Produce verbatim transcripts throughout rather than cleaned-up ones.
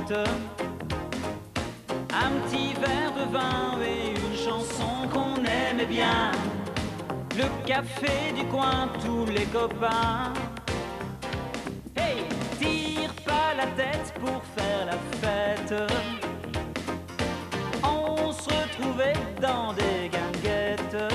trente. Un petit verre de vin et une chanson qu'on aimait bien. Le café du coin, tous les copains. Hey, tire pas la tête pour faire la fête. On se retrouvait dans des guinguettes.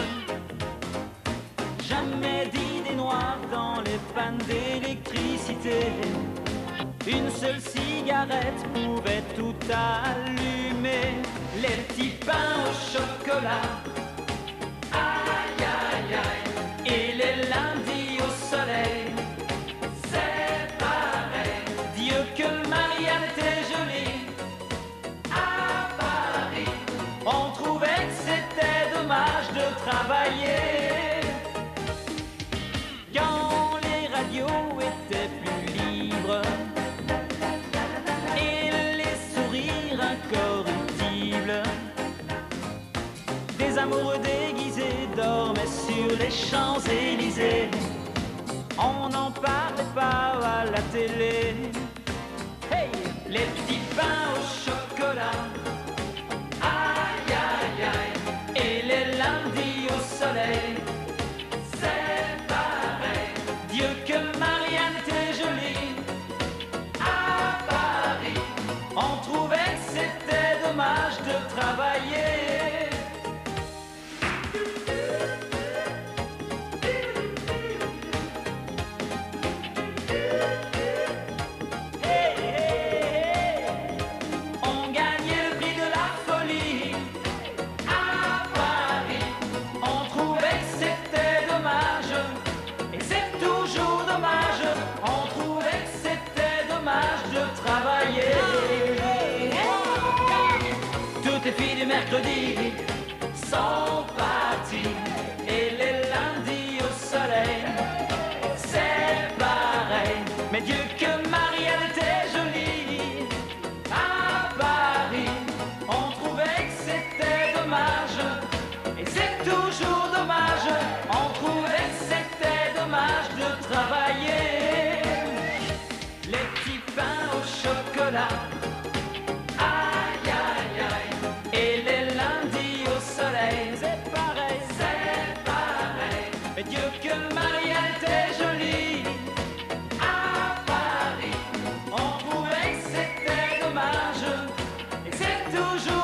Jamais d'idées noires dans les pannes d'électricité. Une seule cigarette pouvait tout allumer. Les petits pains au chocolat, aïe aïe aïe. Et les lundis au soleil, c'est pareil. Dieu que Marianne était jolie à Paris. On trouvait que c'était dommage de travailler quand les radios étaient plus libres et les sourires incorruptibles. Des amoureux déguisés dormaient sur les Champs-Élysées. On n'en parlait pas à la télé. Hey, les petits pains au chocolat, aïe aïe aïe. Et les lundis au soleil, c'est pareil. Dieu que Marianne était jolie à Paris. On trouvait que c'était dommage de travailler. Hey, hey, hey. On gagnait le prix de la folie à Paris. On trouvait que c'était dommage, et c'est toujours dommage. On trouvait que c'était dommage de travailler. Toutes les filles du mercredi sont parties, et les lundis au soleil, c'est pareil. Mais Dieu que Marianne était jolie à Paris. On trouvait que c'était dommage, et c'est toujours dommage. On trouvait que c'était dommage de travailler. Les petits pains au chocolat, aïe aïe aïe. Et les lundis au soleil, c'est pareil, c'est pareil. Mais Dieu que Marianne était jolie à Paris. On trouvait que c'était dommage, et c'est toujours